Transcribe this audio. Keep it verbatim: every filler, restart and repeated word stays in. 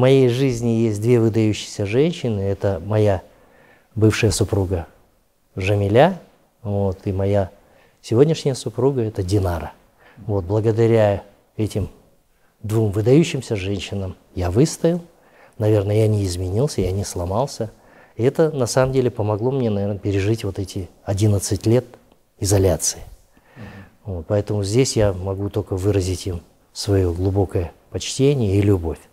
моей жизни есть две выдающиеся женщины. Это моя бывшая супруга Жамиля, вот, и моя сегодняшняя супруга – это Динара. Вот, благодаря этим двум выдающимся женщинам я выстоял. Наверное, я не изменился, я не сломался. И это на самом деле помогло мне, наверное, пережить вот эти одиннадцать лет изоляции. Вот, поэтому здесь я могу только выразить им свое глубокое почтение и любовь.